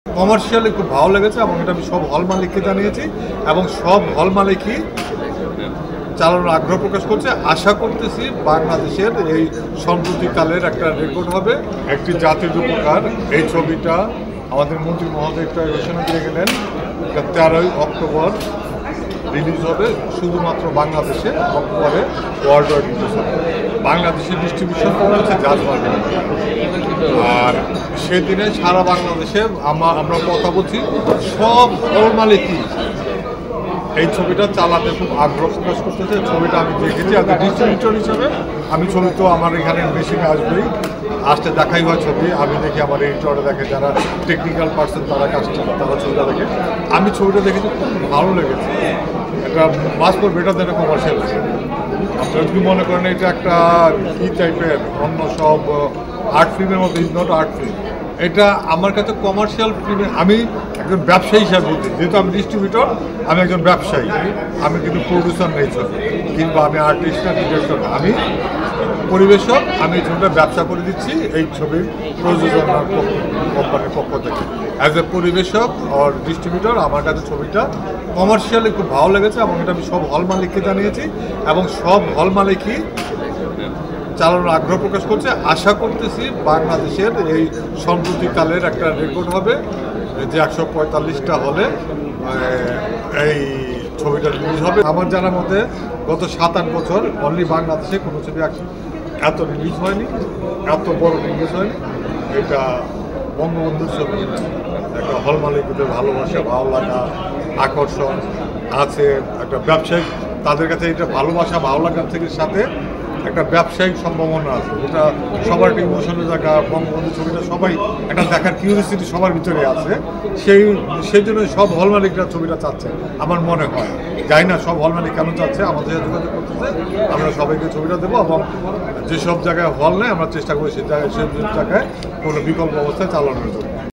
Commercially খুব ভালো লেগেছে এবং এটা আমি সব হল মালিককে জানিয়েছি এবং সব হল মালিকই চালানোর আগ্রহ প্রকাশ করছে। আশা করতেছি বাংলাদেশের এই সম্প্রতিকালের একটা রেকর্ড হবে, একটি জাতির উপকার। এই ছবিটা আমাদের মন্ত্রী মহোদয় একটা ঘোষণা দিয়ে গেলেন, 13ই অক্টোবর রিলিজ হবে শুধুমাত্র বাংলাদেশে, অক্টোবরে ওয়ার্ল্ড ওয়াইড রিলিজ হবে। বাংলাদেশের ডিস্ট্রিবিউশন হচ্ছে জাজ মার্কেট, আর সেদিনে সারা বাংলাদেশে আমরা কথা বলছি সব হল মালিকই এই ছবিটা চালাতে খুব আগ্রহ প্রকাশ করতেছে। ছবিটা আমি দেখেছি আর ডিস্ট্রিবিউটর হিসেবে আমি ছবি তো আমার এখানে মেশিনে আসবেই, আসতে দেখাই হয় ছবি। আমি দেখি আমার এডিটরে দেখে, যারা টেকনিক্যাল পার্সন তারা কাজটা তারা ছবিটা দেখে। আমি ছবিটা দেখেছি খুব ভালো লেগেছে। এটা mass for better than commercial. আপনারা যদি মনে করেন এটা একটা কি টাইপের অন্য সব আর্ট ফিল্মের মতো, ইজ নট আর্ট ফিল্ম। এটা আমার কাছে কমার্শিয়াল ফিল্মে আমি একজন ব্যবসায়ী হিসাবে বলছি, যেহেতু আমি ডিস্ট্রিবিউটর, আমি একজন ব্যবসায়ী। আমি কিন্তু প্রডিউসার নেই ছবি, কিংবা আমি আর্টিস্ট না, ডিরেক্টর না, আমি পরিবেশক। আমি এই ছবিটা ব্যবসা করে দিচ্ছি এই ছবির প্রযোজনার কোম্পানির পক্ষ থেকে। অ্যাজ এ পরিবেশক আর ডিস্ট্রিবিউটর আমার কাছে ছবিটা কমার্শিয়ালি খুব ভালো লেগেছে এবং এটা আমি সব হল মালিককে জানিয়েছি এবং সব হল মালিকই চালানোর আগ্রহ প্রকাশ করছে। আশা করতেছি বাংলাদেশের এই সম্প্রতিকালের একটা রেকর্ড হবে, যে 145টা হলে এই ছবিটা রিলিজ হবে। আমার জানার মতে গত 7-8 বছর অনলি বাংলাদেশে কোনো ছবি এত রিলিজ হয়নি, এত বড় রিলিজ হয়নি। এটা বঙ্গবন্ধুর ছবি, একটা হল মালিকদের ভালোবাসা, ভালো লাগা, আকর্ষণ আছে, একটা ব্যবসায়িক তাদের কাছে এটা ভালোবাসা ভালো লাগার থেকে সাথে একটা ব্যবসায়িক সম্ভাবনা আছে, যেটা সবার একটা ইমোশনের জায়গা। বঙ্গবন্ধু ছবিটা সবাই একটা দেখার কিউরিয়াসিটি সবার ভিতরে আছে, সেই জন্য সব হল মালিকরা ছবিটা চাচ্ছে আমার মনে হয়। যাই না সব হল মালিক কেন চাচ্ছে, আমাদের সাথে যোগাযোগ করতেছে, আমরা সবাইকে ছবিটা দেবো এবং যেসব জায়গায় হল নেই আমরা চেষ্টা করি সেই জায়গায় কোনো বিকল্প অবস্থায় চালানোর জন্য।